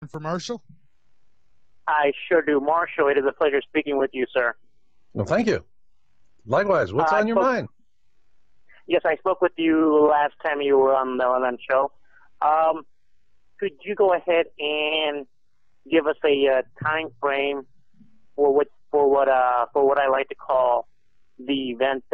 For Marshall? I sure do. Marshall, it is a pleasure speaking with you, sir. Well, thank you. Likewise. What's on your mind? Yes, I spoke with you last time you were on the show. Could you go ahead and give us a time frame for what I like to call the event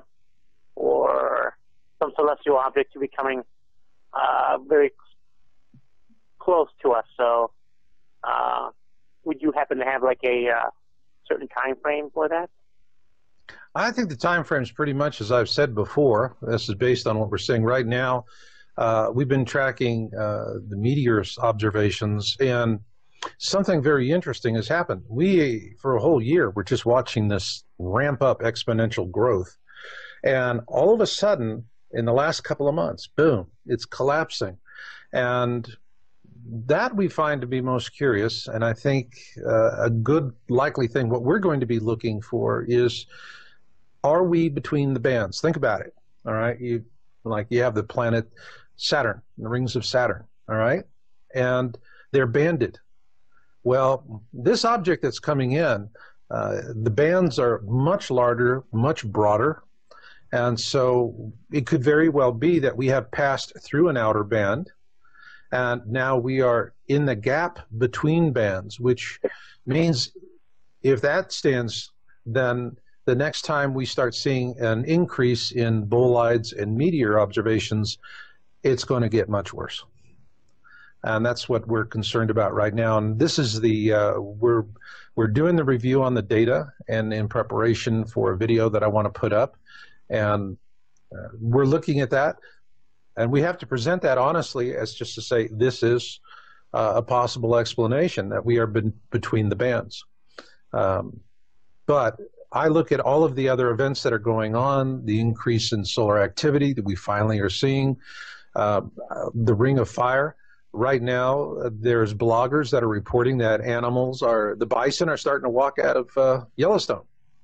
or some celestial object to becoming very close to us? So, would you happen to have like a certain time frame for that? I think the time frame is pretty much as I've said before. This is based on what we're seeing right now. We've been tracking the meteors observations, and something very interesting has happened. We, for a whole year, we're just watching this ramp up exponential growth. And all of a sudden, in the last couple of months, boom, it's collapsing. And that we find to be most curious. And I think a good likely thing, what we're going to be looking for is, are we between the bands? Think about it. All right. You have the planet Saturn, the rings of Saturn. All right. And they're banded. Well, this object that's coming in, the bands are much larger, much broader. And so it could very well be that we have passed through an outer band, and now we are in the gap between bands, which means if that stands, then the next time we start seeing an increase in bolides and meteor observations, it's going to get much worse. And that's what we're concerned about right now. And this is the, we're doing the review on the data and in preparation for a video that I want to put up. And we're looking at that. And we have to present that honestly as just to say this is a possible explanation that we are between the bands. But I look at all of the other events that are going on, the increase in solar activity that we finally are seeing, the Ring of Fire. Right now, there's bloggers that are reporting that the bison are starting to walk out of Yellowstone.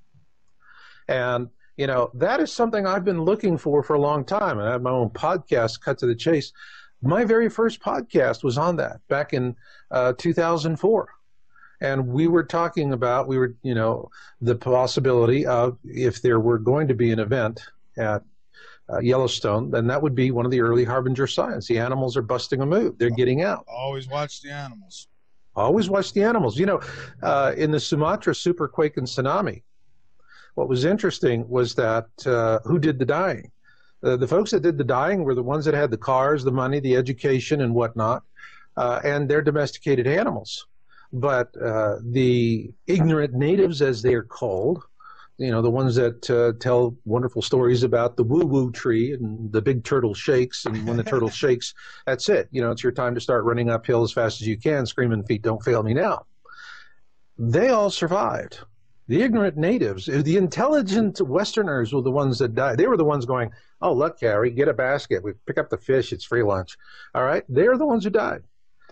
And, you know, that is something I've been looking for a long time. And I have my own podcast, Cut to the Chase. My very first podcast was on that back in 2004. And we were talking about, the possibility of if there were going to be an event at Yellowstone, then that would be one of the early harbinger signs. The animals are busting a move. They're getting out. Always watch the animals. Always watch the animals. You know, in the Sumatra superquake and tsunami, what was interesting was that who did the dying? The folks that did the dying were the ones that had the cars, the money, the education, and whatnot, and they're domesticated animals. But the ignorant natives, as they're called, you know, the ones that tell wonderful stories about the woo-woo tree and the big turtle shakes, and when the turtle shakes, that's it. You know, it's your time to start running uphill as fast as you can, screaming, "Feet don't fail me now." They all survived. The ignorant natives, the intelligent Westerners were the ones that died. They were the ones going, "Oh, look, Harry, get a basket. We pick up the fish. It's free lunch." All right? They're the ones who died.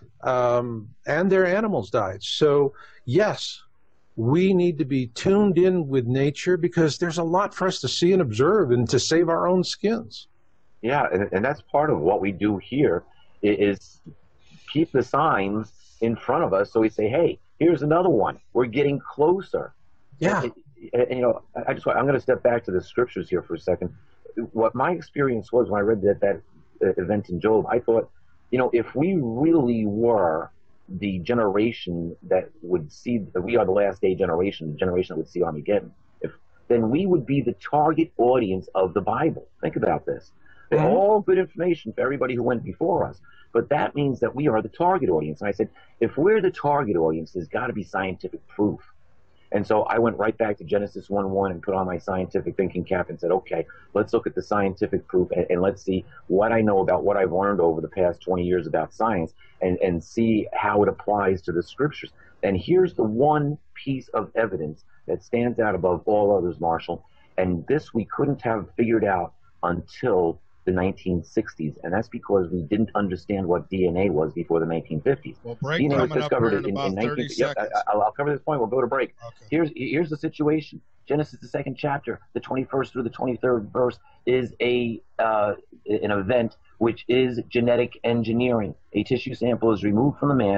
And their animals died. So, yes, we need to be tuned in with nature because there's a lot for us to see and observe and to save our own skins. Yeah, and that's part of what we do here is keep the signs in front of us so we say, hey, here's another one. We're getting closer. Yeah. You know, I'm going to step back to the scriptures here for a second. What my experience was when I read that event in Job, I thought, you know, if we really were the generation that would see, we are the last day generation, the generation that would see Armageddon, then we would be the target audience of the Bible. Think about this. They're all good information for everybody who went before us, but that means that we are the target audience. And I said, if we're the target audience, there's got to be scientific proof. And so I went right back to Genesis 1:1 and put on my scientific thinking cap and said, okay, let's look at the scientific proof and let's see what I know about what I've learned over the past 20 years about science and see how it applies to the scriptures. And here's the one piece of evidence that stands out above all others, Marshall. And this we couldn't have figured out until the 1960s, and that's because we didn't understand what DNA was before the 1950s. Well, break DNA was coming discovered up in about 30 seconds. I'll cover this point. We'll go to break. Okay. Here's the situation. Genesis, the 2nd chapter, the 21st through the 23rd verse, is an event which is genetic engineering. A tissue sample is removed from the man.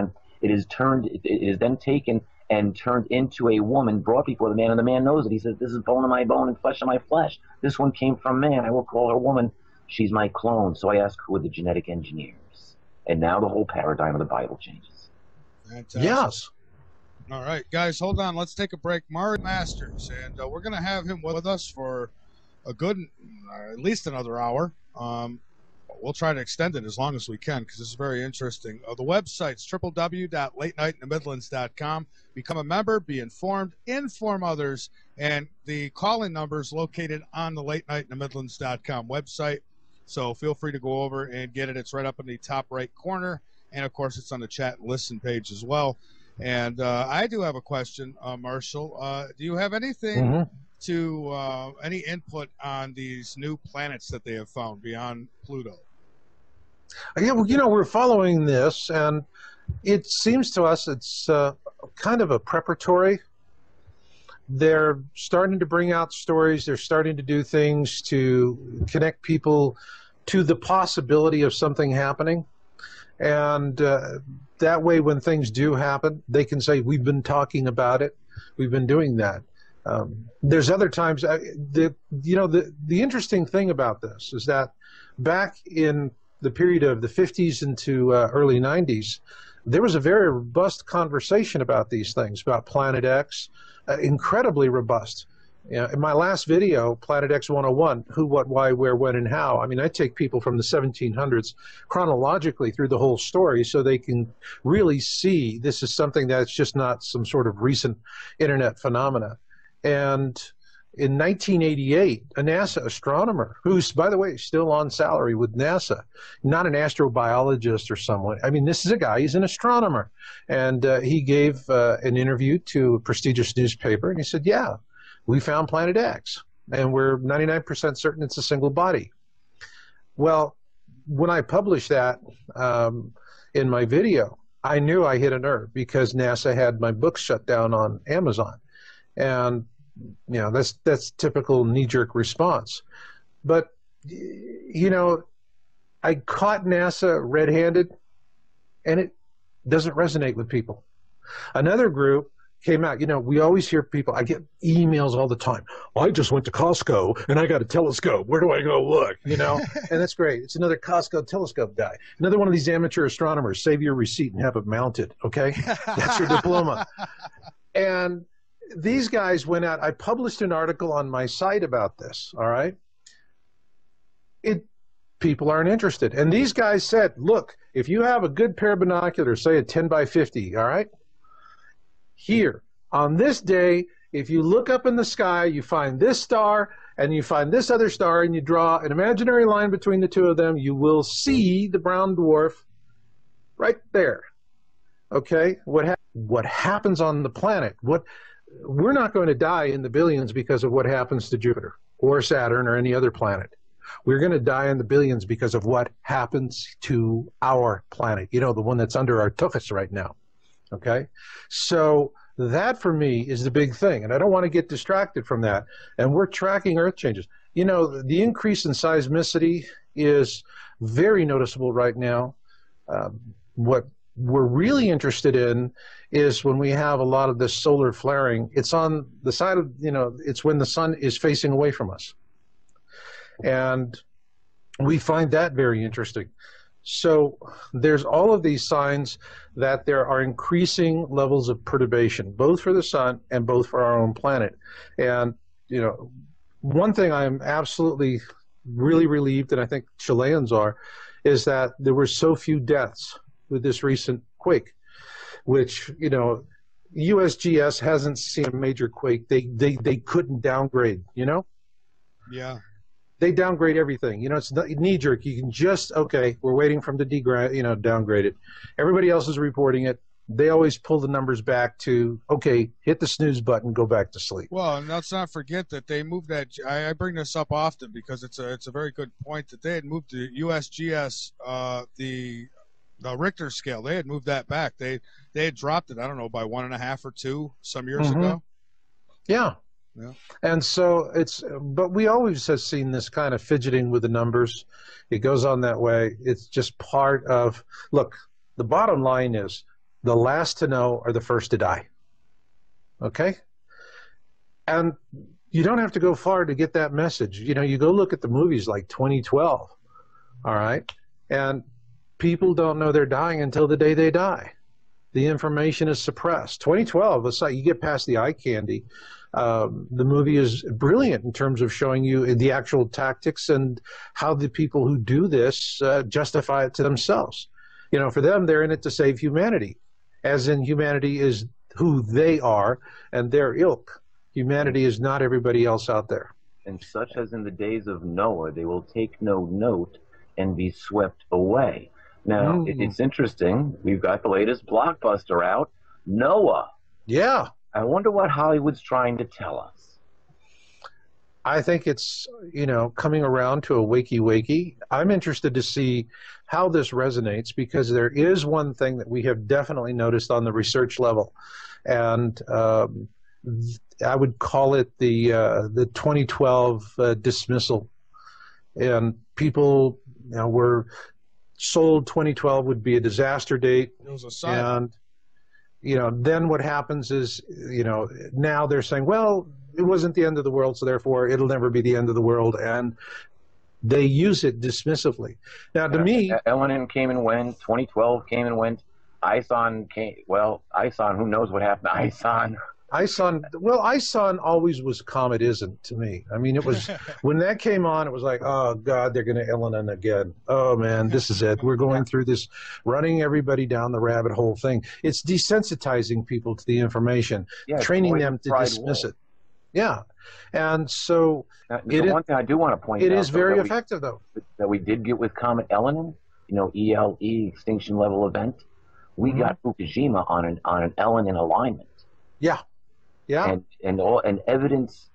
It is then taken and turned into a woman, brought before the man, and the man knows it. He says, "This is bone of my bone and flesh of my flesh. This one came from man. I will call her woman. She's my clone." So I ask, who are the genetic engineers? And now the whole paradigm of the Bible changes. Fantastic. Yes. All right, guys, hold on. Let's take a break. Mari Masters, and we're going to have him with us for a good, at least another hour. We'll try to extend it as long as we can because this is very interesting. The website's www.latenightinthemidlands.com. Become a member, be informed, inform others, and the call-in number is located on the latenightinthemidlands.com website. So feel free to go over and get it. It's right up in the top right corner, and of course, it's on the chat and listen page as well. And I do have a question, Marshall. Do you have anything to any input on these new planets that they have found beyond Pluto? Yeah, well, you know, we're following this, and it seems to us it's kind of a preparatory. They're starting to bring out stories. They're starting to do things to connect people to the possibility of something happening. And that way, when things do happen, they can say, we've been talking about it. We've been doing that. There's other times, the interesting thing about this is that back in the period of the 50s into early 90s, there was a very robust conversation about these things, about Planet X, incredibly robust. In my last video, Planet X 101, who, what, why, where, when, and how, I mean, I take people from the 1700s chronologically through the whole story so they can really see this is something that's just not some sort of recent internet phenomena. And in 1988, a NASA astronomer, who's, by the way, still on salary with NASA, not an astrobiologist or someone. I mean, this is a guy, he's an astronomer. And he gave an interview to a prestigious newspaper, and he said, yeah, we found Planet X, and we're 99% certain it's a single body. Well, when I published that in my video, I knew I hit a nerve because NASA had my book shut down on Amazon. And you know, that's typical knee-jerk response. But, you know, I caught NASA red-handed, and it doesn't resonate with people. Another group came out. You know, we always hear people, I get emails all the time. I just went to Costco, and I got a telescope. Where do I go look? You know, and that's great. It's another Costco telescope guy. Another one of these amateur astronomers. Save your receipt and have it mounted, okay? That's your diploma. And these guys went out. I published an article on my site about this, all right? People aren't interested. And these guys said, look, if you have a good pair of binoculars, say a 10 by 50, all right? Here, on this day, if you look up in the sky, you find this star, and you find this other star, and you draw an imaginary line between the two of them, you will see the brown dwarf right there, okay? What happens on the planet? We're not going to die in the billions because of what happens to Jupiter or Saturn or any other planet. We're going to die in the billions because of what happens to our planet, you know, the one that's under our tuchus right now, okay? So that, for me, is the big thing, and I don't want to get distracted from that. And we're tracking Earth changes. You know, the increase in seismicity is very noticeable right now. What we're really interested in is when we have a lot of this solar flaring, it's on the side of, you know, it's when the sun is facing away from us. And we find that very interesting. So there's all of these signs that there are increasing levels of perturbation, both for the sun and both for our own planet. And, you know, one thing I'm absolutely really relieved, and I think Chileans are, is that there were so few deaths with this recent quake, which, you know, USGS hasn't seen a major quake. They couldn't downgrade, you know? Yeah. They downgrade everything. You know, it's knee-jerk. You can just, okay, we're waiting for them to downgrade it. Everybody else is reporting it. They always pull the numbers back to, okay, hit the snooze button, go back to sleep. Well, and let's not forget that they moved that. I bring this up often because it's a very good point that they had moved the USGS, the Richter scale. They had moved that back. They had dropped it, I don't know, by 1.5 or 2 some years ago. Yeah. Yeah. And so but we always have seen this kind of fidgeting with the numbers. It goes on that way. It's just part of, look, the bottom line is The last to know are the first to die. Okay? And you don't have to go far to get that message. You know, you go look at the movies like 2012, all right? And people don't know they're dying until the day they die. The information is suppressed. 2012, it's like you get past the eye candy. The movie is brilliant in terms of showing you the actual tactics and how the people who do this justify it to themselves. You know, for them, they're in it to save humanity, as in humanity is who they are and their ilk. Humanity is not everybody else out there. And such as in the days of Noah, they will take no note and be swept away. Now, it's interesting. We've got the latest blockbuster out, Noah. Yeah. I wonder what Hollywood's trying to tell us. I think it's, you know, coming around to a wakey-wakey. I'm interested to see how this resonates, because there is one thing that we have definitely noticed on the research level. And I would call it the 2012 dismissal. And people, you know, were sold 2012 would be a disaster date. It was a sign. And, you know, then what happens is, you know, now they're saying, well, it wasn't the end of the world, so therefore it'll never be the end of the world. And they use it dismissively. Now, to me, Elenin came and went. 2012 came and went. ISON came. Well, ISON, who knows what happened to ISON? ISON always was Comet Isn't to me. I mean, it was when that came on, it was like, oh God, they're going to Elenin again. Oh man, this is it. We're going through this, running everybody down the rabbit hole thing. It's desensitizing people to the information, training them to dismiss it. Yeah, and so one thing I do want to point out, it is very effective though. That we did get with Comet Elenin, you know, ELE, extinction level event. We got Fukushima on an Elenin alignment. Yeah. Yeah. And evidence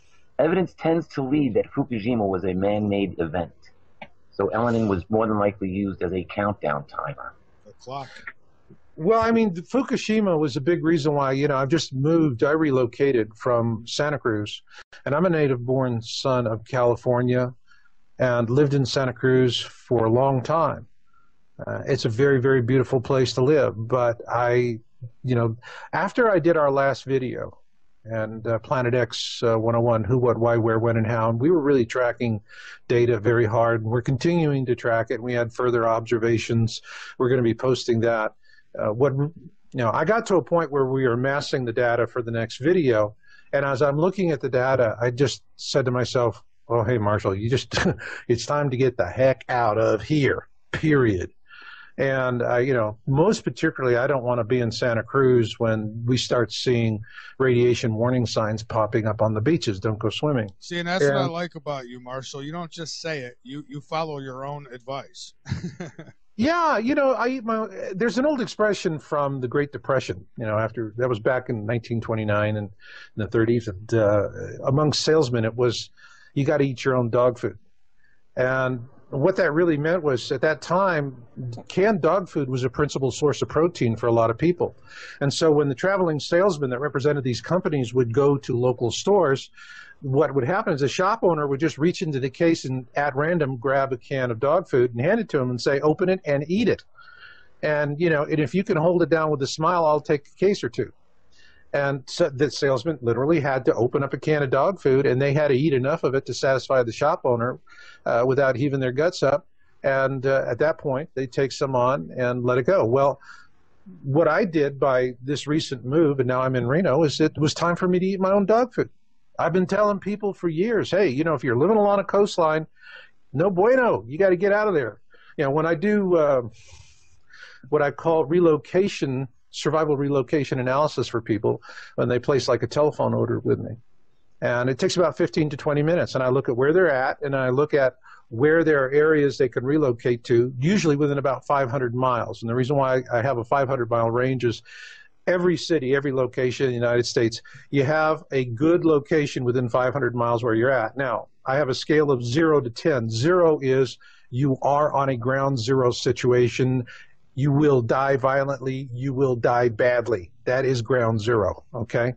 tends to lead that Fukushima was a man-made event. So Elenin was more than likely used as a countdown timer. The clock. Well, I mean, Fukushima was a big reason why, you know, I've just moved. I relocated from Santa Cruz, and I'm a native-born son of California and lived in Santa Cruz for a long time. It's a very, very beautiful place to live. But you know, after I did our last video, and Planet X 101, who, what, why, where, when, and how. And we were really tracking data very hard, and we're continuing to track it. We had further observations. We're going to be posting that. You know, I got to a point where we were amassing the data for the next video, and as I'm looking at the data, I just said to myself, "Oh, hey, Marshall, it's time to get the heck out of here. Period." And, you know, most particularly, I don't want to be in Santa Cruz when we start seeing radiation warning signs popping up on the beaches. Don't go swimming. See, and that's what I like about you, Marshall. You don't just say it. You follow your own advice. Yeah, you know, there's an old expression from the Great Depression, you know, that was back in 1929 and in the 30s. And amongst salesmen, it was, you got to eat your own dog food. And what that really meant was, at that time, canned dog food was a principal source of protein for a lot of people. And so when the traveling salesman that represented these companies would go to local stores, what would happen is a shop owner would just reach into the case and at random grab a can of dog food and hand it to him and say, open it and eat it. And, you know, and if you can hold it down with a smile, I'll take a case or two. And so the salesman literally had to open up a can of dog food, and they had to eat enough of it to satisfy the shop owner without heaving their guts up. And at that point, they take some on and let it go. Well, what I did by this recent move, and now I'm in Reno, is it was time for me to eat my own dog food. I've been telling people for years, hey, you know, if you're living along a coastline, no bueno, you got to get out of there. You know, when I do what I call survival relocation analysis for people, when they place like a telephone order with me. And it takes about 15 to 20 minutes. And I look at where they're at, and I look at where there are areas they can relocate to, usually within about 500 miles. And the reason why I have a 500-mile range is every city, every location in the United States, you have a good location within 500 miles where you're at. Now, I have a scale of 0 to 10. 0 is you are on a ground zero situation. You will die violently. You will die badly. That is ground zero, okay?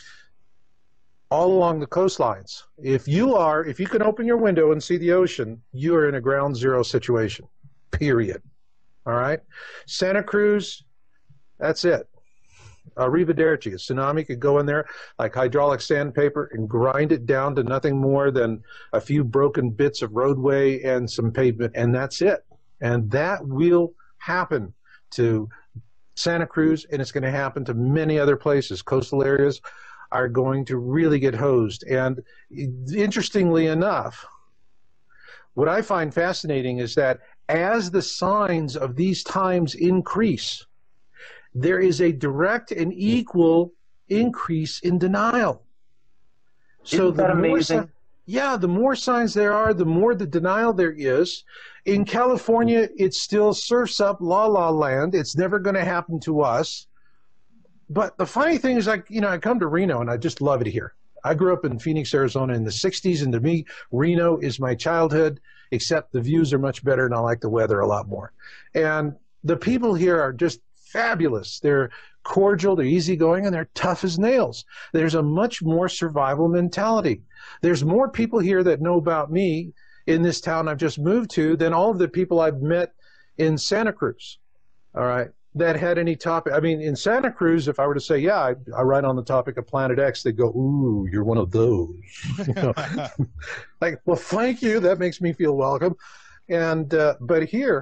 All along the coastlines, if you can open your window and see the ocean, you are in a ground zero situation, period. All right? Santa Cruz, That's it. Arrivederci. A tsunami could go in there like hydraulic sandpaper and grind it down to nothing more than a few broken bits of roadway and some pavement, and that's it. And that will happen to Santa Cruz, and it's going to happen to many other places. Coastal areas are going to really get hosed. And interestingly enough, what I find fascinating is that as the signs of these times increase, there is a direct and equal increase in denial. Isn't that amazing? The more signs there are, the more the denial there is. In California, it still surfs up la la land. It's never going to happen to us. But the funny thing is, I come to Reno and I just love it here. I grew up in Phoenix, Arizona in the 60s, and to me, Reno is my childhood, except the views are much better and I like the weather a lot more. And the people here are just fabulous. They're cordial, they're easygoing, and they're tough as nails. There's a much more survival mentality. There's more people here that know about me in this town I've just moved to than all of the people I've met in Santa Cruz, all right, that had any topic. I mean, in Santa Cruz, if I were to say, yeah, I write on the topic of Planet X, they'd go, ooh, you're one of those. Like, well, thank you. That makes me feel welcome. And but here,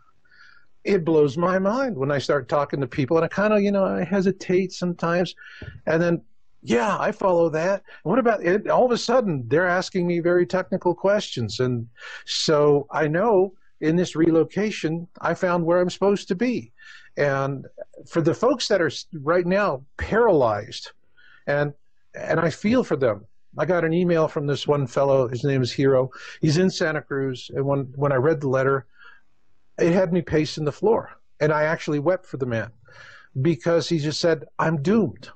it blows my mind when I start talking to people, and I kind of, I hesitate sometimes, and then, yeah, I follow that. What about it? All of a sudden, they're asking me very technical questions, and so I know in this relocation, I found where I'm supposed to be. And for the folks that are right now paralyzed, and I feel for them. I got an email from this one fellow. His name is Hero. He's in Santa Cruz, and when I read the letter, it had me pacing the floor. And I actually wept for the man because he just said, I'm doomed.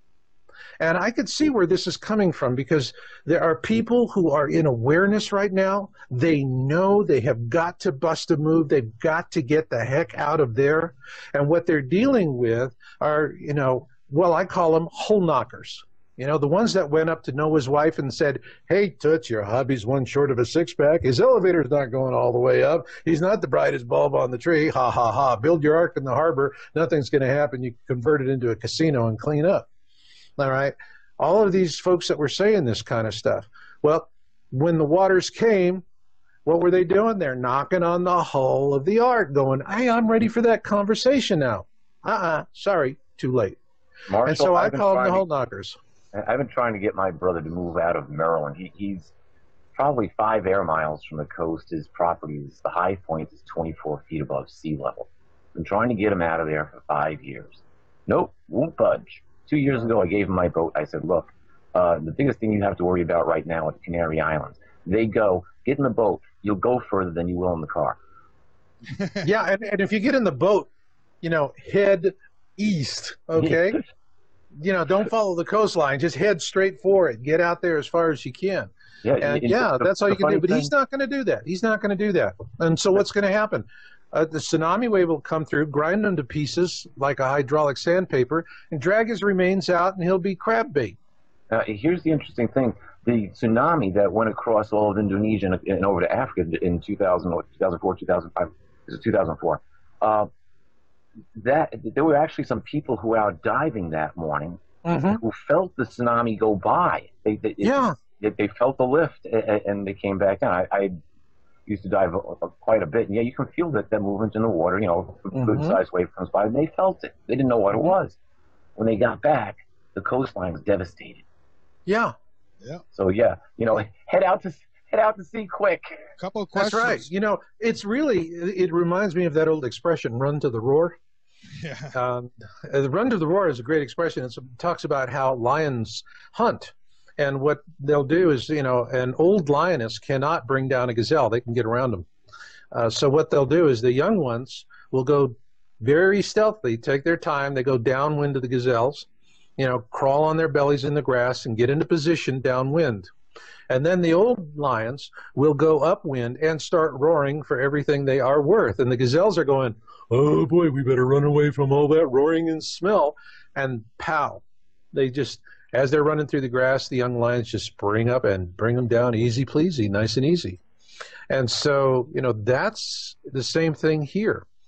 And I could see where this is coming from, because there are people who are in awareness right now. They know they have got to bust a move. They've got to get the heck out of there. And what they're dealing with are, well, I call them hole knockers. The ones that went up to Noah's wife and said, hey, Toots, your hobby's one short of a six-pack. His elevator's not going all the way up. He's not the brightest bulb on the tree. Ha, ha, ha. Build your ark in the harbor. Nothing's going to happen. You convert it into a casino and clean up. All right? All of these folks that were saying this kind of stuff. Well, when the waters came, what were they doing? They're knocking on the hull of the ark going, hey, I'm ready for that conversation now. Sorry, too late. Marshall, and so I call them the hull knockers. I've been trying to get my brother to move out of Maryland. He's probably 5 air miles from the coast. His property is, the high point is 24 feet above sea level. Been trying to get him out of there for 5 years. Nope, won't budge. 2 years ago, I gave him my boat. I said, look, the biggest thing you have to worry about right now are the Canary Islands. They go, get in the boat. You'll go further than you will in the car. Yeah, and if you get in the boat, head east, okay? Don't follow the coastline. Just head straight for it. Get out there as far as you can. Yeah, that's all you can do. But he's not going to do that. He's not going to do that. And so what's going to happen? The tsunami wave will come through, grind him to pieces like a hydraulic sandpaper, and drag his remains out, and he'll be crab bait. Here's the interesting thing. The tsunami that went across all of Indonesia and over to Africa in 2004, 2005, this is 2004, that there were actually some people who were out diving that morning who felt the tsunami go by. They felt the lift and they came back down. I used to dive quite a bit, and you can feel that movement in the water. A good-sized wave comes by, and they felt it. They didn't know what it was. When they got back, the coastline was devastated. Yeah. So head out to sea quick. Couple of questions. That's right. It's really, it reminds me of that old expression, run to the roar. Yeah. Run to the roar is a great expression. It talks about how lions hunt. And what they'll do is, an old lioness cannot bring down a gazelle. They can get around them. So what they'll do is the young ones will go very stealthily, take their time. They go downwind to the gazelles, crawl on their bellies in the grass and get into position downwind. And then the old lions will go upwind and start roaring for everything they are worth. And the gazelles are going, oh boy, we better run away from all that roaring and smell. And pow, they just, as they're running through the grass, the young lions just spring up and bring them down easy pleasy, nice and easy. And so, that's the same thing here.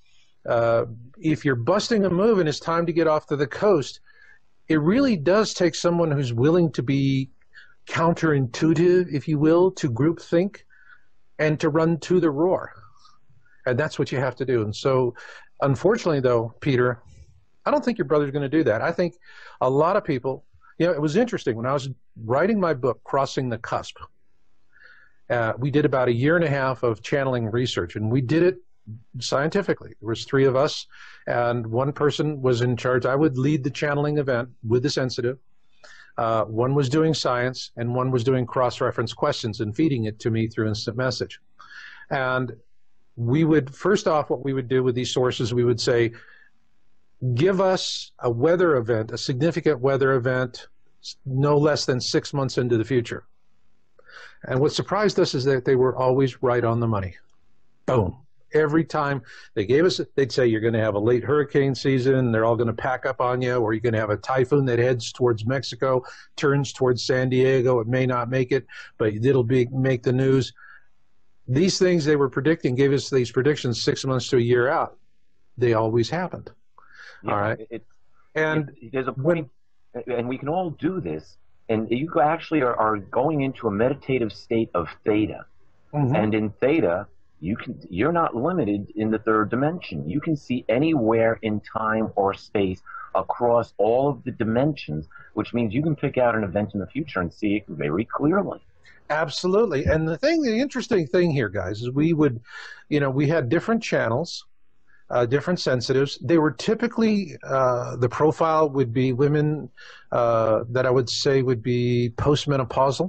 if you're busting a move and it's time to get off to the coast, it really does take someone who's willing to be counterintuitive, if you will, to groupthink and to run to the roar. And that's what you have to do. And so, unfortunately, though, Peter, I don't think your brother's going to do that. I think a lot of people, it was interesting. When I was writing my book, Crossing the Cusp, we did about 1.5 years of channeling research, and we did it scientifically. There was 3 of us, and one person was in charge. I would lead the channeling event with the sensitive. One was doing science, and one was doing cross-reference questions and feeding it to me through instant message. And we would, first off, what we would do with these sources, we would say, give us a weather event, a significant weather event, no less than 6 months into the future. And what surprised us is that they were always right on the money. Boom. Every time they gave us, they'd say, you're going to have a late hurricane season, they're all going to pack up on you, or you're going to have a typhoon that heads towards Mexico, turns towards San Diego, it may not make it, but it'll make the news. These things they were predicting, gave us these predictions 6 months to a year out. They always happened. Yeah, all right. There's a point, and we can all do this, and you actually are going into a meditative state of theta. Mm-hmm. And in theta, you're not limited in the third dimension. You can see anywhere in time or space across all of the dimensions, which means you can pick out an event in the future and see it very clearly. Absolutely. And the interesting thing here, guys, is we had different channels, different sensitives. They were typically, the profile would be women that I would say would be postmenopausal,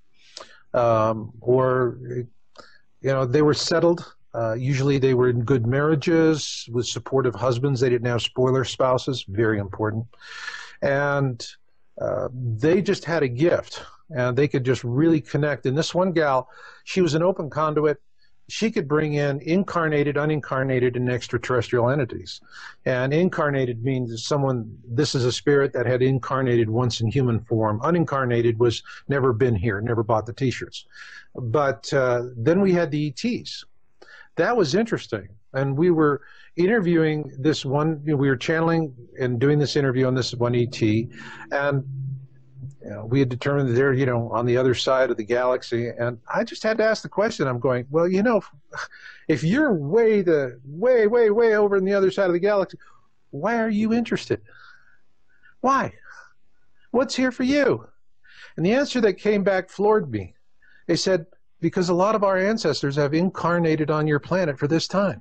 or they were settled. Usually they were in good marriages with supportive husbands. They didn't have spoiler spouses, very important. And they just had a gift, and they could just really connect. And this one gal, she was an open conduit. She could bring in incarnated, unincarnated, and extraterrestrial entities. And incarnated means this is a spirit that had incarnated once in human form. Unincarnated was never been here, never bought the T-shirts. But then we had the ETs. That was interesting. And we were interviewing this one, we were channeling and doing this interview on this one ET. And we had determined that they're, on the other side of the galaxy. And I just had to ask the question. I'm going, well, if you're way over on the other side of the galaxy, why are you interested? Why? What's here for you? And the answer that came back floored me. They said, because a lot of our ancestors have incarnated on your planet for this time.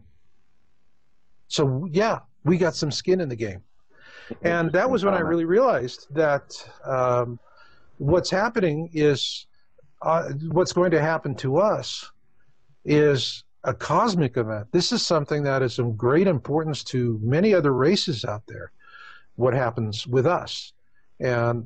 So, yeah, we got some skin in the game. And that was when I really realized that what's happening is, what's going to happen to us is a cosmic event. This is something that is of great importance to many other races out there, what happens with us. And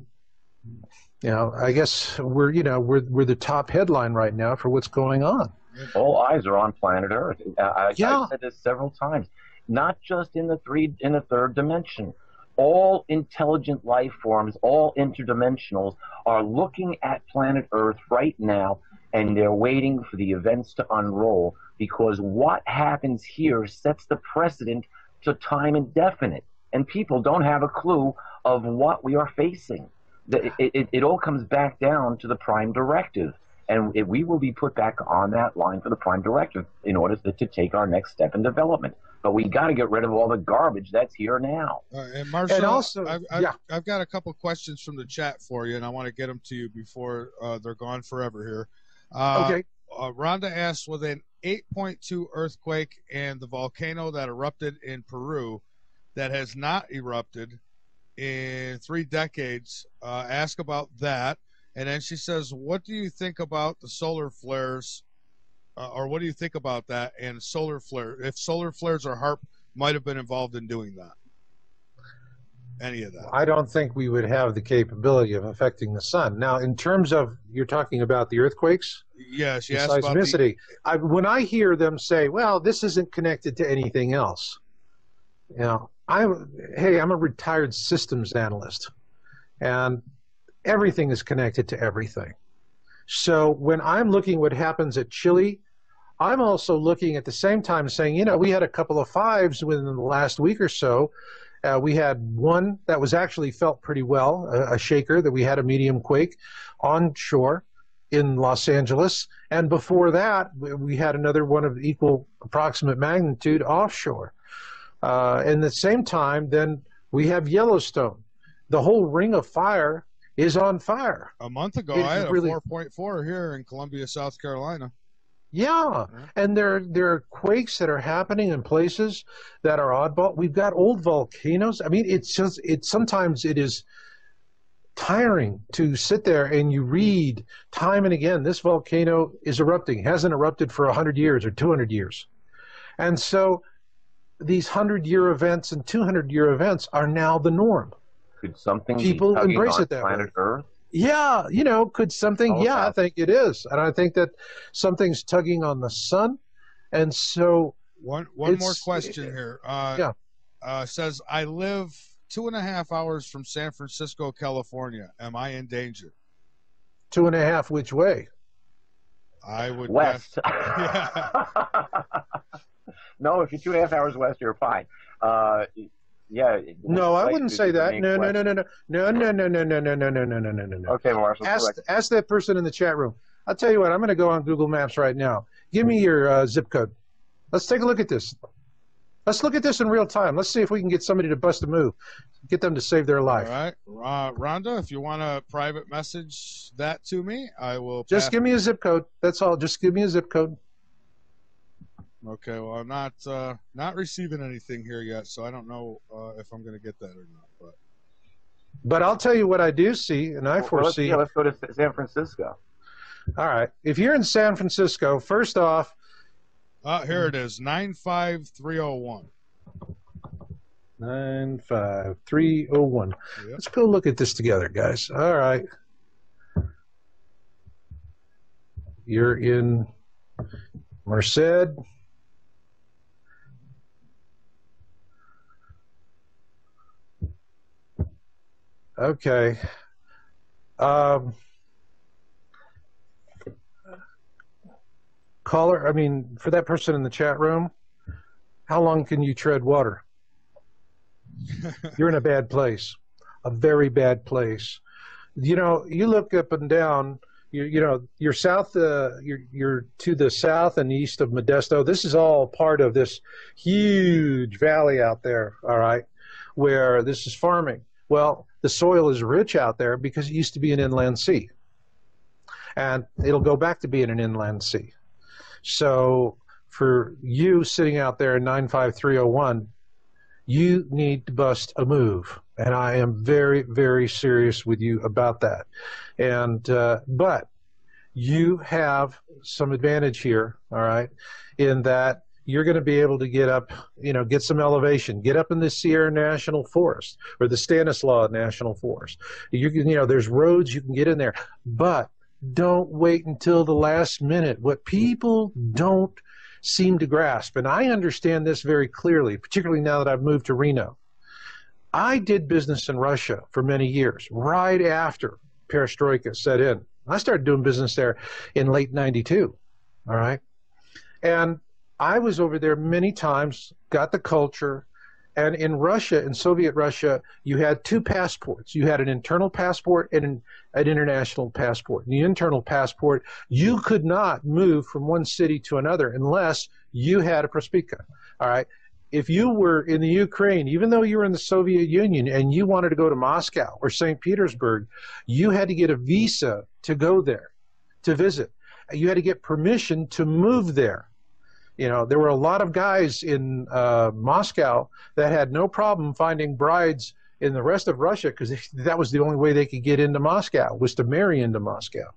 I guess we're the top headline right now for what's going on. All eyes are on planet Earth. I've said this several times. Not just in the third dimension. All intelligent life forms, all interdimensionals, are looking at planet Earth right now, and they're waiting for the events to unroll, because what happens here sets the precedent to time indefinite, and people don't have a clue of what we are facing. It all comes back down to the prime directive, and we will be put back on that line for the prime directive in order to take our next step in development. But we got to get rid of all the garbage that's here now. And Marshall, and also, I've got a couple questions from the chat for you, and I want to get them to you before they're gone forever here. Okay. Rhonda asks, with an 8.2 earthquake and the volcano that erupted in Peru that has not erupted in 3 decades, ask about that. And then she says, what do you think about the solar flares? Or what do you think about that and solar flare? If solar flares or HARP might have been involved in doing that, any of that? I don't think we would have the capability of affecting the sun. Now, in terms of, you're talking about the earthquakes? Yes, yes. Seismicity. When I hear them say, well, this isn't connected to anything else, I'm a retired systems analyst, and everything is connected to everything. So when I'm looking what happens at Chile, I'm also looking at the same time saying, you know, we had a couple of fives within the last week or so. We had one that was actually felt pretty well, a shaker, that we had a medium quake onshore in Los Angeles. And before that, we had another one of equal approximate magnitude offshore. And at the same time, then we have Yellowstone. The whole ring of fire is on fire. A month ago, I had a 4.4 here in Columbia, South Carolina. Yeah, and there are quakes that are happening in places that are oddball. We've got old volcanoes. I mean, sometimes it is tiring to sit there and you read time and again, this volcano is erupting, hasn't erupted for 100 years or 200 years. And so these 100-year events and 200-year events are now the norm. Could something people be embrace on it that planet way? Earth? Yeah, you know, could something? Yeah, I think it is, and I think that something's tugging on the sun, and so one more question here. Yeah, says I live 2.5 hours from San Francisco, California. Am I in danger? 2.5 which way? I would west. Yeah. No, if you're 2.5 hours west, you're fine. Yeah. No, I wouldn't say that. No. Okay, Marshall. Ask that person in the chat room. I'll tell you what. I'm going to go on Google Maps right now. Give me your zip code. Let's take a look at this. Let's look at this in real time. Let's see if we can get somebody to bust a move, get them to save their life. All right, Rhonda, if you want to private message that to me, I will. Just give me a zip code. That's all. Just give me a zip code. Okay, well, I'm not receiving anything here yet, so I don't know if I'm going to get that or not. But I'll tell you what I do see, and I foresee. Let's go to San Francisco. All right. If you're in San Francisco, first off. Here it is, 95301. 95301. Yep. Let's go look at this together, guys. All right. You're in Merced. Okay. Caller, I mean, for that person in the chat room, how long can you tread water? You're in a bad place, a very bad place. You know, you look up and down, you're south, you're to the south and east of Modesto. This is all part of this huge valley out there, all right, where this is farming. Well, the soil is rich out there because it used to be an inland sea. And it'll go back to being an inland sea. So for you sitting out there in 95301, you need to bust a move. And I am very, very serious with you about that. And but you have some advantage here, all right, in that you're going to be able to get up, get some elevation, get up in the Sierra National Forest or the Stanislaus National Forest. You can, there's roads you can get in there, but don't wait until the last minute. What people don't seem to grasp, and I understand this very clearly, particularly now that I've moved to Reno. I did business in Russia for many years, right after perestroika set in. I started doing business there in late 92, all right? And I was over there many times, got the culture, and in Russia, in Soviet Russia, you had two passports. You had an internal passport and an international passport. In the internal passport, you could not move from one city to another unless you had a prospika, all right? If you were in the Ukraine, even though you were in the Soviet Union and you wanted to go to Moscow or St. Petersburg, you had to get a visa to go there, to visit. You had to get permission to move there. There were a lot of guys in Moscow that had no problem finding brides in the rest of Russia because that was the only way they could get into Moscow, was to marry into Moscow.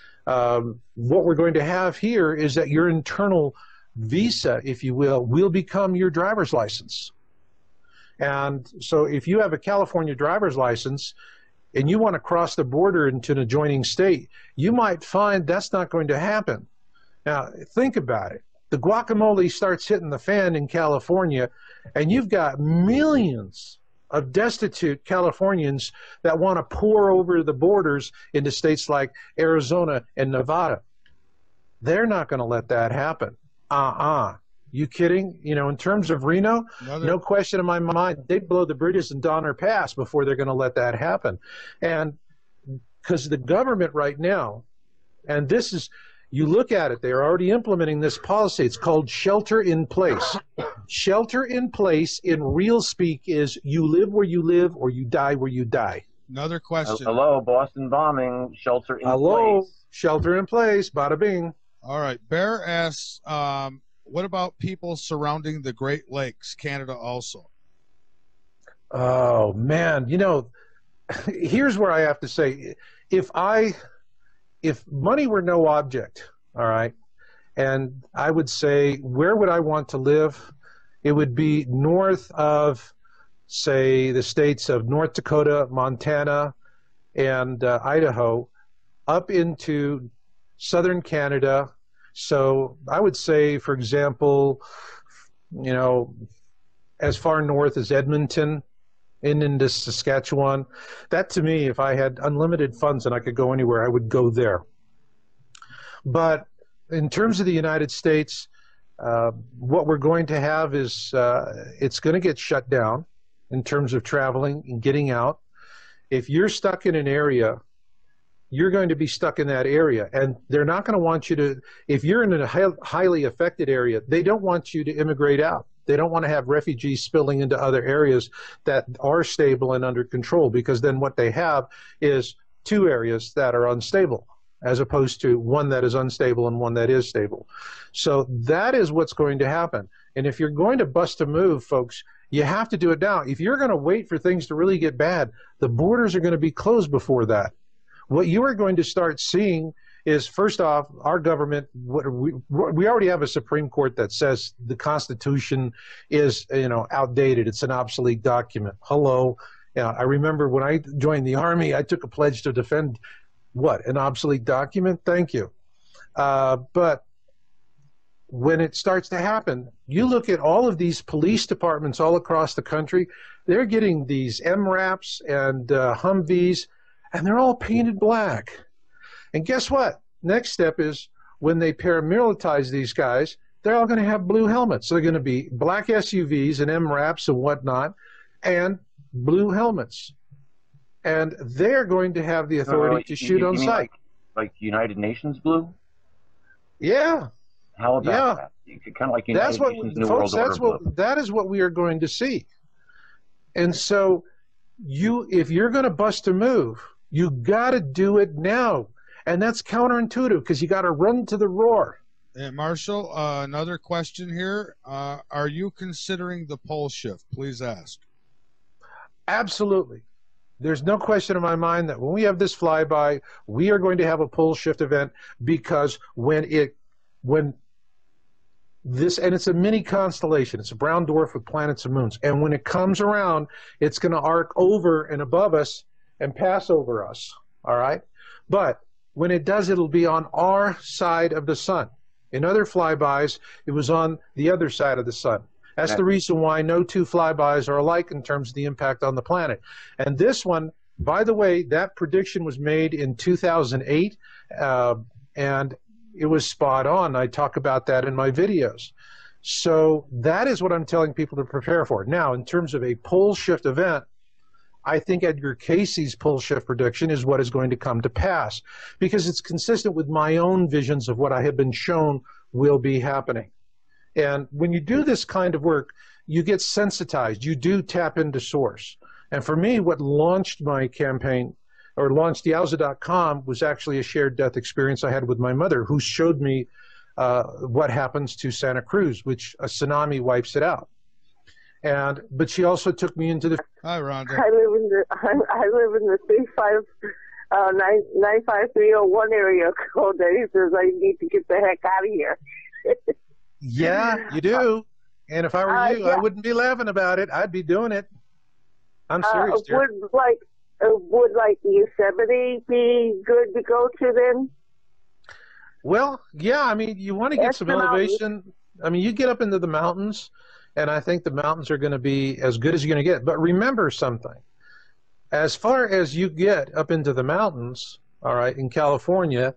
What we're going to have here is that your internal visa, if you will become your driver's license. And so if you have a California driver's license and you want to cross the border into an adjoining state, you might find that's not going to happen. Now, think about it. The guacamole starts hitting the fan in California, and you've got millions of destitute Californians that want to pour over the borders into states like Arizona and Nevada. They're not going to let that happen. You kidding? You know, in terms of Reno, no question in my mind, they'd blow the bridges in Donner Pass before they're going to let that happen. And because the government right now, and this is, you look at it, they're already implementing this policy. It's called shelter in place. Shelter in place in real speak is you live where you live or you die where you die. Another question. Hello, Boston bombing, shelter in place. Shelter in place, bada bing. All right. Bear asks, what about people surrounding the Great Lakes, Canada also? Oh, man. You know, here's where I have to say, if money were no object, all right, and I would say, where would I want to live? It would be north of, say, the states of North Dakota, Montana, and Idaho, up into southern Canada. So I would say, for example, you know, as far north as Edmonton, into Saskatchewan. That, to me, if I had unlimited funds and I could go anywhere, I would go there. But in terms of the United States, what we're going to have is it's going to get shut down in terms of traveling and getting out. If you're stuck in an area, you're going to be stuck in that area. And they're not going to want you to, if you're in a highly affected area, they don't want you to immigrate out. They don't want to have refugees spilling into other areas that are stable and under control, because then what they have is two areas that are unstable as opposed to one that is unstable and one that is stable. So that is what's going to happen. And if you're going to bust a move, folks, you have to do it now. If you're going to wait for things to really get bad, the borders are going to be closed before that. What you are going to start seeing is, first off, our government, we already have a Supreme Court that says the Constitution is, you know, outdated. It's an obsolete document. Hello. I remember when I joined the Army, I took a pledge to defend, what, an obsolete document? Thank you. But when it starts to happen, you look at all of these police departments all across the country, they're getting these MRAPs and Humvees, and they're all painted black. And guess what? Next step is when they paramilitarize these guys, they're all going to have blue helmets. So they're going to be black SUVs and MRAPs and whatnot, and blue helmets. And they're going to have the authority to shoot on sight. Like United Nations blue? Yeah. How about that? Kind of like United Nations New World Order blue. That is what we are going to see. And so if you're going to bust a move, you got to do it now. And that's counterintuitive because you got to run to the roar. And Marshall, another question here. Are you considering the pole shift? Please ask. Absolutely. There's no question in my mind that when we have this flyby, we are going to have a pole shift event, because when this, and it's a mini constellation, it's a brown dwarf with planets and moons, and when it comes around, it's going to arc over and above us and pass over us, all right? But when it does, it'll be on our side of the sun. In other flybys, it was on the other side of the sun. That's the reason why no two flybys are alike in terms of the impact on the planet. And this one, by the way, that prediction was made in 2008, and it was spot on. I talk about that in my videos. So that is what I'm telling people to prepare for. Now, in terms of a pole shift event, I think Edgar Casey's pole shift prediction is what is going to come to pass, because it's consistent with my own visions of what I have been shown will be happening. And when you do this kind of work, you get sensitized. You do tap into source. And for me, what launched my campaign, or launched Yowza.com, was actually a shared death experience I had with my mother, who showed me what happens to Santa Cruz, which a tsunami wipes it out. But she also took me into the. Hi, Rhonda. I live in the 95301 area code. That he says I need to get the heck out of here. Yeah, you do. And if I were you, I wouldn't be laughing about it. I'd be doing it. I'm serious, dear. Would Yosemite be good to go to then? Well, yeah. I mean, you want to get some elevation. I mean, you get up into the mountains, and I think the mountains are going to be as good as you're going to get. But remember something. As far as you get up into the mountains, all right, in California,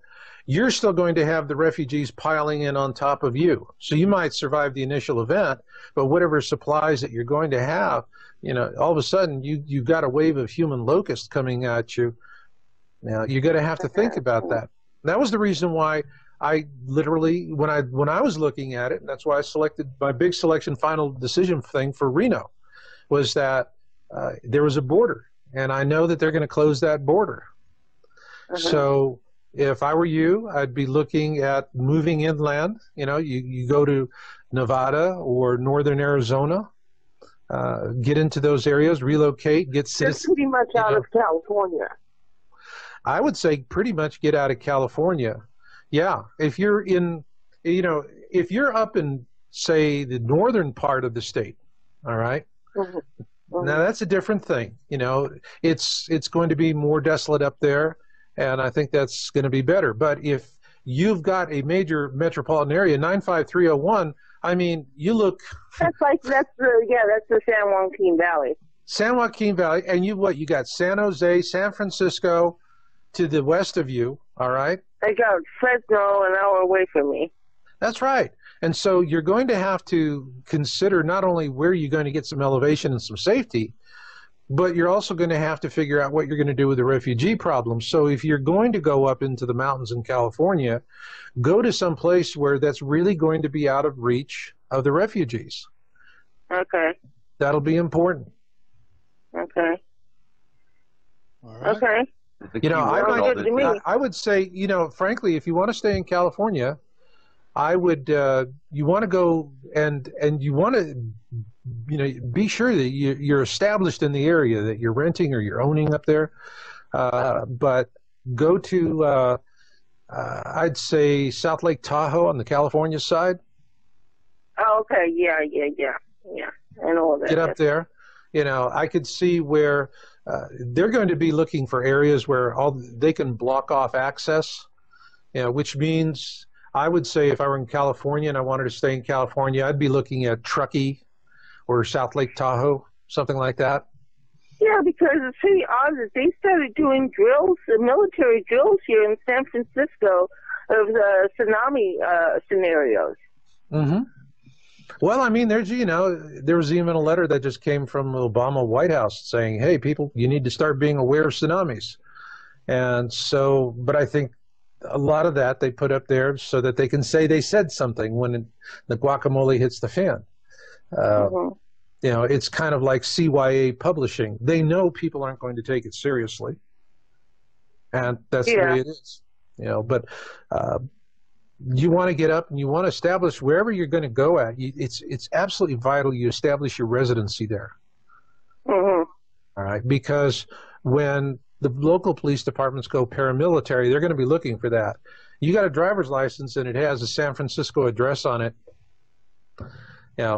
you're still going to have the refugees piling in on top of you. So you might survive the initial event, but whatever supplies that you're going to have, all of a sudden you've got a wave of human locusts coming at you. Now you're going to have to think about that. That was the reason why I literally, when I was looking at it, and that's why I selected my big selection final decision thing for Reno, was that there was a border, and I know that they're going to close that border. So if I were you, I'd be looking at moving inland. You go to Nevada or northern Arizona, get into those areas, relocate, get citizens. That's pretty much out of California. I would say pretty much get out of California. Yeah, if you're if you're up in, say, the northern part of the state, all right? Now that's a different thing. It's going to be more desolate up there, and I think that's going to be better. But if you've got a major metropolitan area, 95301, I mean, you look. That's the San Joaquin Valley. San Joaquin Valley, and you got San Jose, San Francisco to the west of you, all right? I got Fresno an hour away from me. That's right. And so you're going to have to consider not only where you're going to get some elevation and some safety, but you're also going to have to figure out what you're going to do with the refugee problem. So if you're going to go up into the mountains in California, go to some place where that's really going to be out of reach of the refugees. Okay. That'll be important. Okay. All right. Okay. I would say, frankly, if you want to stay in California, I would, you want to go and you want to, be sure that you're established in the area that you're renting or you're owning up there. But go to, I'd say South Lake Tahoe on the California side. Oh, okay. Yeah. I know that. Get up there. I could see where they're going to be looking for areas where they can block off access, which means I would say if I were in California and I wanted to stay in California, I'd be looking at Truckee or South Lake Tahoe, something like that. Yeah, because it's pretty odd that they started doing drills, military drills here in San Francisco of the tsunami scenarios. Mm-hmm. Well, I mean, there was even a letter that just came from the Obama White House saying, hey, people, you need to start being aware of tsunamis. And so, but I think a lot of that they put up there so that they can say they said something when the guacamole hits the fan. It's kind of like CYA publishing. They know people aren't going to take it seriously. And that's the way it is. But you want to get up and you want to establish wherever you're going to go at. It's absolutely vital you establish your residency there. All right, because when the local police departments go paramilitary, they're going to be looking for that. You got a driver's license and it has a San Francisco address on it. Yeah.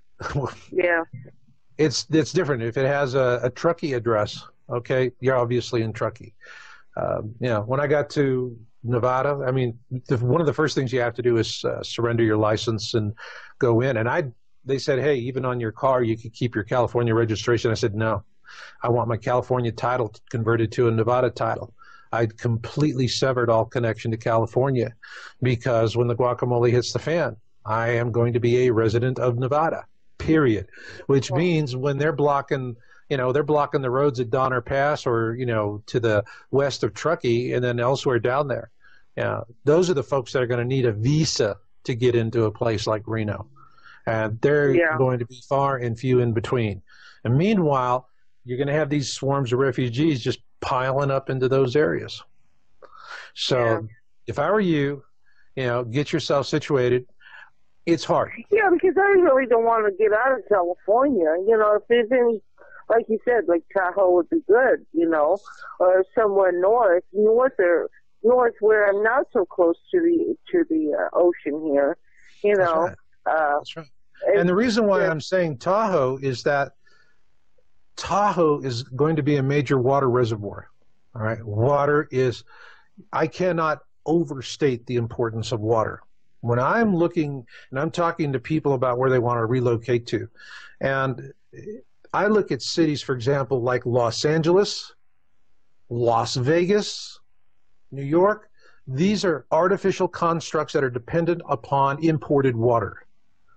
It's different. If it has a Truckee address, okay, you're obviously in Truckee. When I got to Nevada, I mean, one of the first things you have to do is surrender your license and go in. And they said, hey, even on your car, you could keep your California registration. I said, no, I want my California title converted to a Nevada title. I'd completely severed all connection to California because when the guacamole hits the fan, I am going to be a resident of Nevada, period. Which means when they're blocking the roads at Donner Pass or, to the west of Truckee and then elsewhere down there. Those are the folks that are going to need a visa to get into a place like Reno. And they're going to be far and few in between. And meanwhile, you're going to have these swarms of refugees just piling up into those areas. So if I were you, get yourself situated. It's hard. Yeah, because I really don't want to get out of California. If there's any, like you said, like Tahoe would be good, or somewhere north where I'm not so close to the ocean here, That's right. That's right. And the reason why I'm saying Tahoe is that Tahoe is going to be a major water reservoir. All right, I cannot overstate the importance of water. When I'm looking and I'm talking to people about where they want to relocate to, and I look at cities, for example, like Los Angeles, Las Vegas, New York, these are artificial constructs that are dependent upon imported water.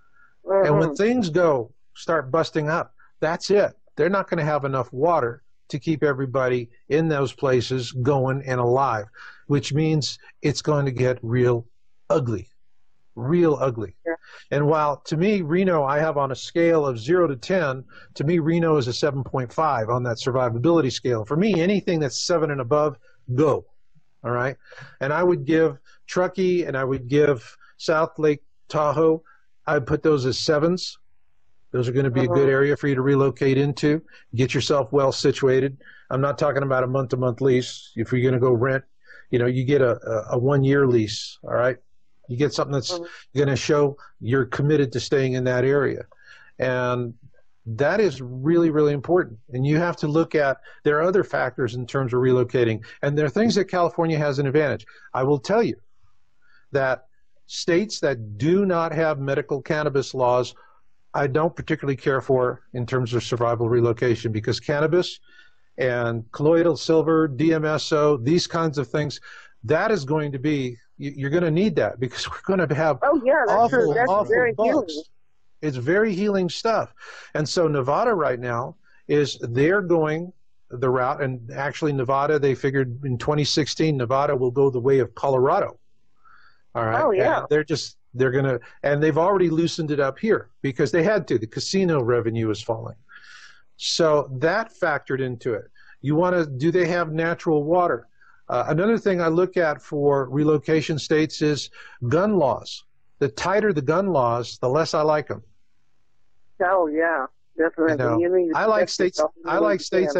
And when things start busting up, that's it. They're not going to have enough water to keep everybody in those places going and alive, which means it's going to get real ugly. Real ugly. Yeah. And while to me, Reno, I have on a scale of 0 to 10, to me, Reno is a 7.5 on that survivability scale. For me, anything that's 7 and above, go. All right. And I would give Truckee and I would give South Lake Tahoe, I would put those as 7s. Those are going to be a good area for you to relocate into, get yourself well situated. I'm not talking about a month-to-month lease. If you're going to go rent, you get a 1-year lease. All right. You get something that's going to show you're committed to staying in that area. And that is really, really important. And you have to look at, there are other factors in terms of relocating. And there are things that California has an advantage. I will tell you that states that do not have medical cannabis laws, I don't particularly care for in terms of survival relocation, because cannabis and colloidal silver, DMSO, these kinds of things, that is going to be, you're going to need that, because we're going to have awful very bugs. healing. It's very healing stuff. And so Nevada right now they're going the route, and actually Nevada, they figured in 2016, Nevada will go the way of Colorado. All right. Oh, yeah. And they're going to, and they've already loosened it up here because they had to. The casino revenue is falling. So that factored into it. Do they have natural water? Another thing I look at for relocation states is gun laws. The tighter the gun laws, the less I like them. Oh yeah, definitely. I like states. I like states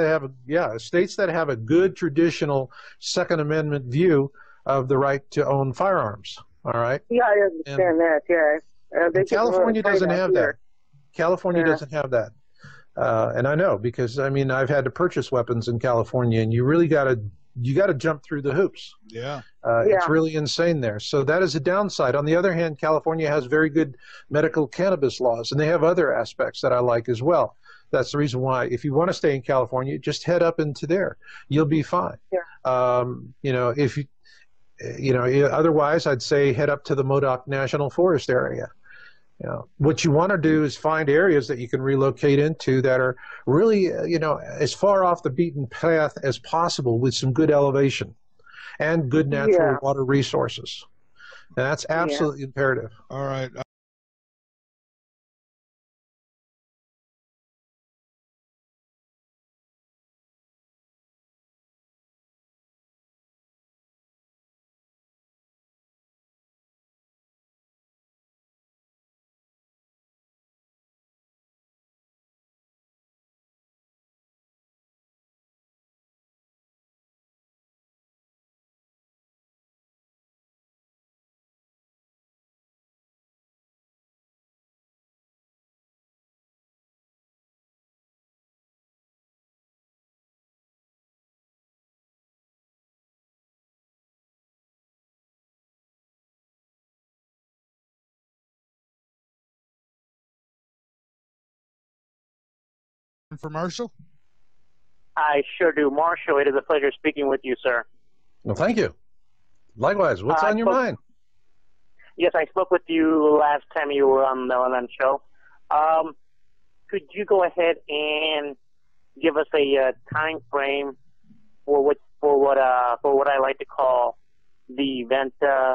that have a good traditional Second Amendment view of the right to own firearms. All right. Yeah, I understand that. Yeah. California doesn't have that. California doesn't have that. And I know, because I've had to purchase weapons in California, and you really got to jump through the hoops. Yeah. It's really insane there. So that is a downside. On the other hand, California has very good medical cannabis laws, and they have other aspects that I like as well. That's the reason why, if you want to stay in California, just head up into there. You'll be fine. Yeah. Otherwise, I'd say head up to the Modoc National Forest area. What you want to do is find areas that you can relocate into that are really, as far off the beaten path as possible, with some good elevation and good natural water resources. And that's absolutely imperative. All right. Infomercial? I sure do. Marshall, it is a pleasure speaking with you, sir. Well, thank you. Likewise. What's on your mind? Yes, I spoke with you last time you were on the Melanin Show. Could you go ahead and give us a time frame for what I like to call the event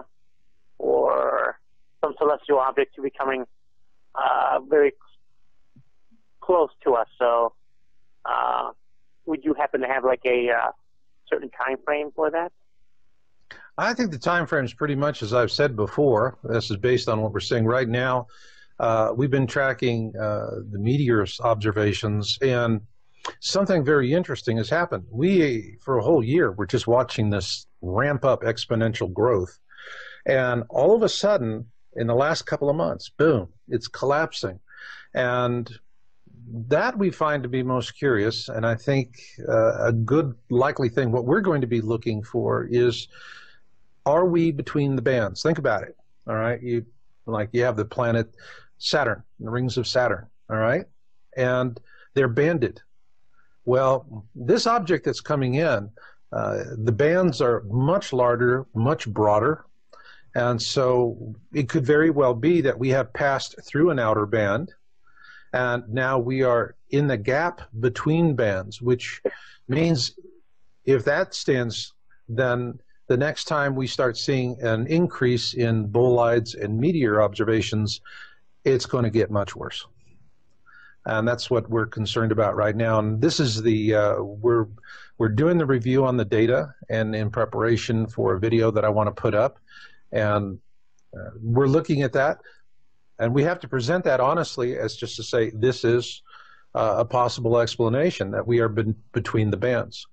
or some celestial object to becoming very close to us? So, would you happen to have like a certain time frame for that? I think the time frame is pretty much as I've said before. This is based on what we're seeing right now. We've been tracking the meteors observations, and something very interesting has happened. We, for a whole year, we're just watching this ramp up exponential growth. And all of a sudden, in the last couple of months, boom, it's collapsing. And that we find to be most curious. And I think a good likely thing, what we're going to be looking for is, are we between the bands? Think about it. All right. You have the planet Saturn, the rings of Saturn. All right. And they're banded. Well, this object that's coming in, The bands are much larger, much broader, and so it could very well be that we have passed through an outer band, and now we are in the gap between bands, which means if that stands, then the next time we start seeing an increase in bolides and meteor observations, it's going to get much worse. And that's what we're concerned about right now. And this is the, we're doing the review on the data and in preparation for a video that I want to put up. And we're looking at that. And we have to present that honestly as just to say this is a possible explanation that we are between the bands.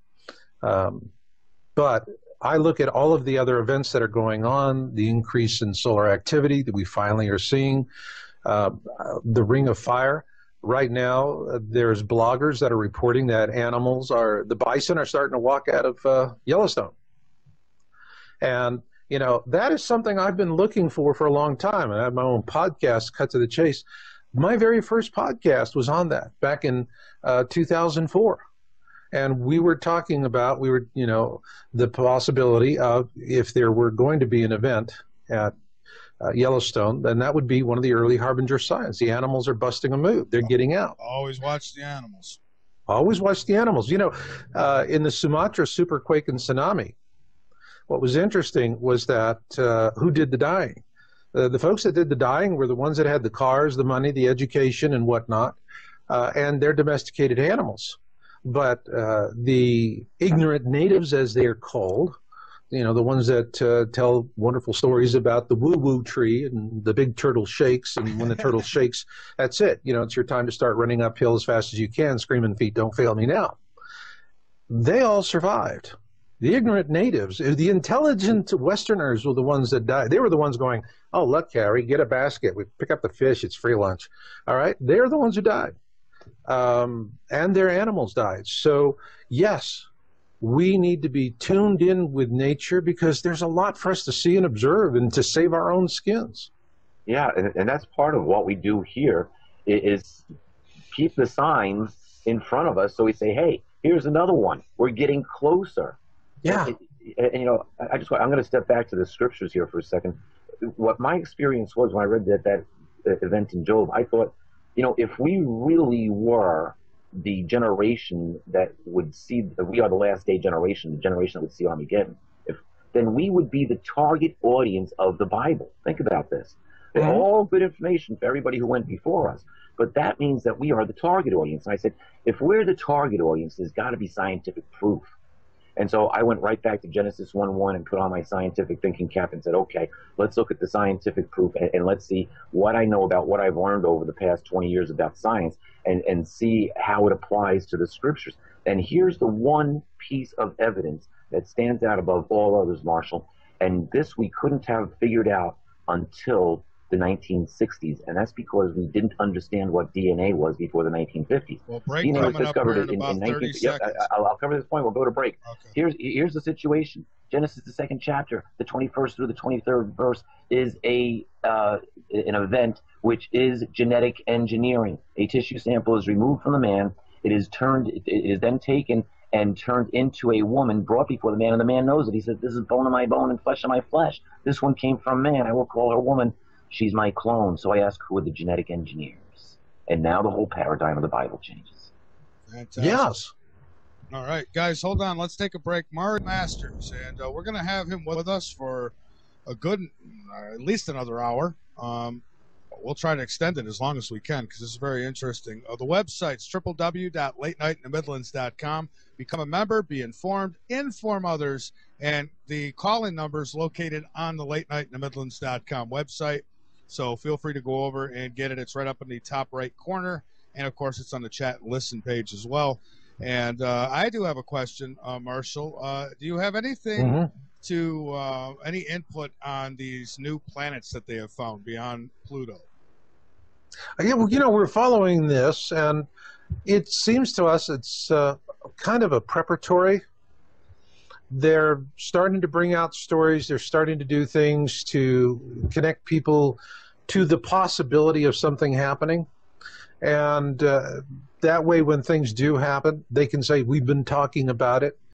But I look at all of the other events that are going on, the increase in solar activity that we finally are seeing, the Ring of Fire. Right now, there's bloggers that are reporting that the bison are starting to walk out of Yellowstone. And, you know, that is something I've been looking for a long time. I have my own podcast, Cut to the Chase. My very first podcast was on that back in 2004. And we were talking about, you know, the possibility of if there were going to be an event at Yellowstone, then that would be one of the early harbinger signs. The animals are busting a move. They're getting out. Always watch the animals. Always watch the animals. You know, in the Sumatra superquake and tsunami, what was interesting was that who did the dying? The folks that did the dying were the ones that had the cars, the money, the education, and whatnot, and they're domesticated animals. But the ignorant natives, as they are called, you know, the ones that tell wonderful stories about the woo-woo tree and the big turtle shakes, and when the turtle shakes, that's it. You know, it's your time to start running uphill as fast as you can, screaming, "Feet, don't fail me now." They all survived. The ignorant natives, the intelligent Westerners were the ones that died. They were the ones going, "Oh, look, Harry, get a basket. We pick up the fish. It's free lunch." All right? They're the ones who died. And their animals died. So, yes, we need to be tuned in with nature because there's a lot for us to see and observe and to save our own skins. Yeah, and that's part of what we do here is keep the signs in front of us so we say, hey, here's another one. We're getting closer. Yeah. And you know, I'm going to step back to the scriptures here for a second. What my experience was when I read that event in Job, I thought, you know, if we really were the generation that would see, we are the last day generation, the generation that would see Armageddon, then we would be the target audience of the Bible. Think about this. They're all good information for everybody who went before us, but that means that we are the target audience. And I said, if we're the target audience, there's got to be scientific proof. And so I went right back to Genesis 1:1 and put on my scientific thinking cap and said, okay, let's look at the scientific proof and let's see what I know about what I've learned over the past 20 years about science and see how it applies to the scriptures. And here's the one piece of evidence that stands out above all others, Marshall. And this we couldn't have figured out until the 1960s, and that's because we didn't understand what DNA was before the 1950s. Well, break DNA was coming up here discovered in about 30 seconds. I'll cover this point. We'll go to break. Okay. Here's the situation. Genesis, the 2nd chapter, the 21st through the 23rd verse, is an event which is genetic engineering. A tissue sample is removed from the man. It is then taken and turned into a woman, brought before the man, and the man knows it. He says, "This is bone of my bone and flesh of my flesh. This one came from man. I will call her woman. She's my clone." So I ask, who are the genetic engineers? And now the whole paradigm of the Bible changes. Fantastic. Yes. All right, guys, hold on. Let's take a break. Murray Masters, and we're going to have him with us for a good, at least another hour. We'll try to extend it as long as we can because this is very interesting. The website's www.latenightinthe.midlands.com. Become a member, be informed, inform others, and the call-in number is located on the latenightinthe.midlands.com website. So feel free to go over and get it. It's right up in the top right corner, and of course, it's on the chat and listen page as well. And I do have a question, Marshall. Do you have anything to any input on these new planets that they have found beyond Pluto? Yeah, well, you know, we're following this, and it seems to us it's kind of a preparatory. They're starting to bring out stories. They're starting to do things to connect people to the possibility of something happening. And that way, when things do happen, they can say, we've been talking about it.